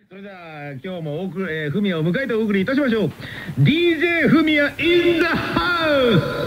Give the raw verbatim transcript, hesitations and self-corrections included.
それでは今日もおく、えー、フミヤを迎えてお送りいたしましょう。 ディージェー フミヤ in the house。